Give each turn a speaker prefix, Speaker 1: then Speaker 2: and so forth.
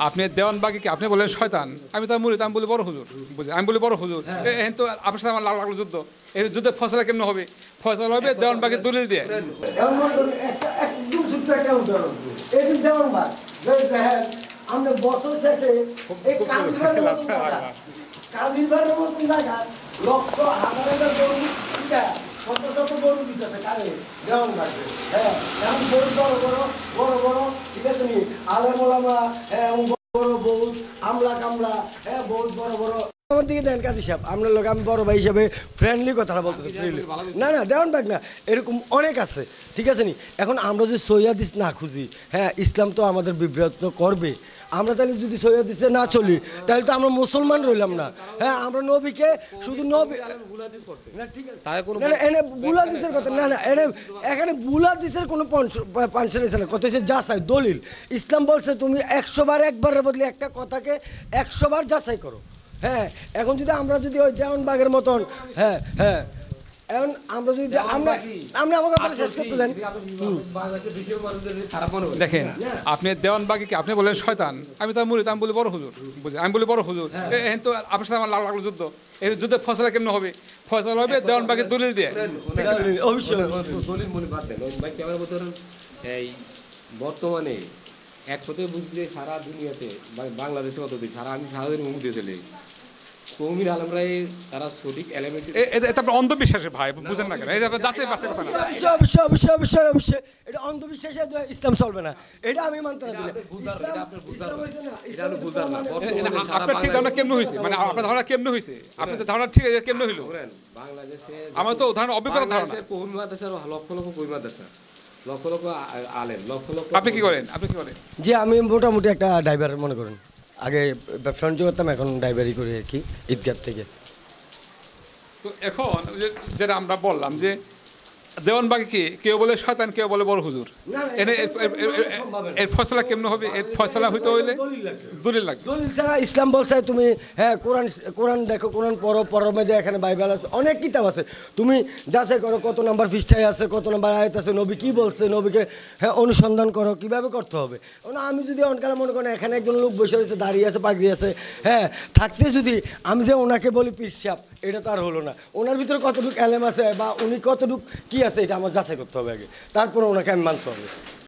Speaker 1: আপনি দেওয়ানবাগি কি আপনি বলেন শয়তান, আমি তো মুরিদ, আমি বলি বড় হুজুর, বুঝি আমি বলি বড় হুজুর। এখন তো আপনার সাথে আমার লাগলো যুদ্ধ, এই যুদ্ধে ফসলা কেমন হবে? ফসল হবে দেওয়ানবাগি দলিল দিয়ে।
Speaker 2: একদম ছোট্ট একটা উদাহরণ, এই যে দেওয়ানবাগ, দেখেন আমরা বছর শেষে এই কালীবাড়ির মতন জায়গা লক্ষ হাজার হাজার গরু শত শত গরু দিতেছে কারে দেওয়ানবাগে। হ্যাঁ, এখন গরু বড় বড় বড় বড়, ঠিক আছে নি আলেম ওলামা, হ্যাঁ বড় বহুত আমলা কামলা, হ্যাঁ বহুত বড় বড়। আমার দিকে দেন কাজী সাহেব, আপনার লোক আমি বড় ভাই হিসাবে ফ্রেন্ডলি কথাটা বলতেছি, ফ্রেন্ডলি না না দেওয়ানবাগ না, এরকম অনেক আছে, ঠিক আছে নি। এখন আমরা যদি সহিদিস না খুঁজি, হ্যাঁ ইসলাম তো আমাদের বিভ্রান্ত করবে। আমরা তাহলে যদি সহিদিসে না চলি তাহলে তো আমরা মুসলমান রইলাম না। হ্যাঁ, আমরা নবীকে শুধু নবী না, ঠিক আছে না না, এনে বুলাদিসের কথা না না, এখানে বুলাদিসের কোনো পানসেল আছে না, কত হচ্ছে যাচাই দলিল। ইসলাম বলছে তুমি 100 বার একবারের বদলে একটা কথাকে 100 বার যাচাই করো। হ্যাঁ, এখন যদি আমরা যদি ওই দেওয়ানবাগের মতন, হ্যাঁ হ্যাঁ, এখন আমরা যদি আমরা আমাকে কথা শেষ করতে দেন।
Speaker 1: দেখেন, আপনি দেওয়ানবাগি কি আপনি বলেন শয়তান, আমি তো মুরিদ, আমি বলি বড় হুজুর, বুঝি আমি বলি বড় হুজুর। এখন তো আপনার সাথে আমার লাগলো যুদ্ধ, এই যুদ্ধে ফসলা কেমন হবে? ফসল হবে দেওয়ানবাগি দলিল দিয়ে।
Speaker 2: অবশ্যই
Speaker 3: দলিল মনে বাদ দেন ওই ভাই ক্যামেরা মতো এই বর্তমানে একসাথে বুঝলে সারা দুনিয়াতে বাংলাদেশে কত দিই সারা আমি সারাদিন মুখ দিয়ে চলে কৌমির আলমরাই তারা সঠিক এলিমেন্ট
Speaker 1: এটা আপনার অন্ধবিশ্বাসে ভাই, বুঝেন না কেন? এই যে আপনার যাচাই বাছাই কথা না।
Speaker 2: অবশ্যই অবশ্যই অবশ্যই অবশ্যই এটা অন্ধবিশ্বাসে ইসলাম চলবে না, এটা আমি মানতে না।
Speaker 1: আপনার ঠিক ধারণা কেমন হয়েছে, মানে আপনার ধারণা কেমন হয়েছে, আপনার ধারণা ঠিক কেমন হইলো?
Speaker 3: বাংলাদেশে
Speaker 1: আমার তো উদাহরণ অভিজ্ঞতা ধারণা।
Speaker 3: কৌমি মাদ্রাসা লক্ষ লক্ষ কৌমি মাদ্রাসা, লক্ষ লক্ষ আলেম, লক্ষ লক্ষ।
Speaker 1: আপনি কি করেন? আপনি কি করেন?
Speaker 2: যে আমি মোটামুটি একটা ড্রাইভার মনে করেন, আগে ব্যবসা বাণিজ্য করতাম, এখন ড্রাইভারি করি আর কি ঈদগাহ থেকে।
Speaker 1: তো এখন যেটা আমরা বললাম যে দেওয়ানবাগি কি কেউ বলে শয়তান, কেউ বলে বড় হুজুর, এর ফয়সালা কেমন হবে? এর ফয়সালা হইতে হইলে দলিল লাগবে।
Speaker 2: দলিল ছাড়া ইসলাম বলছে তুমি, হ্যাঁ কোরআন দেখো, কোরআন পড়ার মধ্যে এখানে বাইবেল আছে, অনেক কিতাব আছে, তুমি যাচাই করো কত নাম্বার পৃষ্ঠায় আছে, কত নাম্বার আয়াত আছে, নবী কি বলছে, নবীকে হ্যাঁ অনুসন্ধান করো কিভাবে করতে হবে। আমি যদি অনকালে মনে করেন এখানে একজন লোক বসে রয়েছে, দাঁড়িয়ে আছে, পাগড়ি আছে, হ্যাঁ থাকতে যদি আমি যে ওনাকে বলি পীর সাহেব, এটা তো আর হলো না। ওনার ভিতরে কতটুকু এলেম আছে বা উনি কতটুকু কি আছে, এটা আমার যাচাই করতে হবে আগে, তারপরে ওনাকে আমি মানতে হবে।